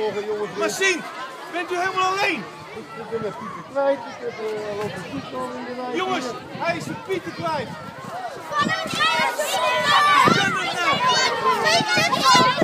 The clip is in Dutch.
zorgen, jongens. Maar Sint, bent u helemaal alleen? Ik ben met Pieter kwijt, ik heb logistiek nog in de lijn. Jongens, hij is de Pieter kwijt. Van een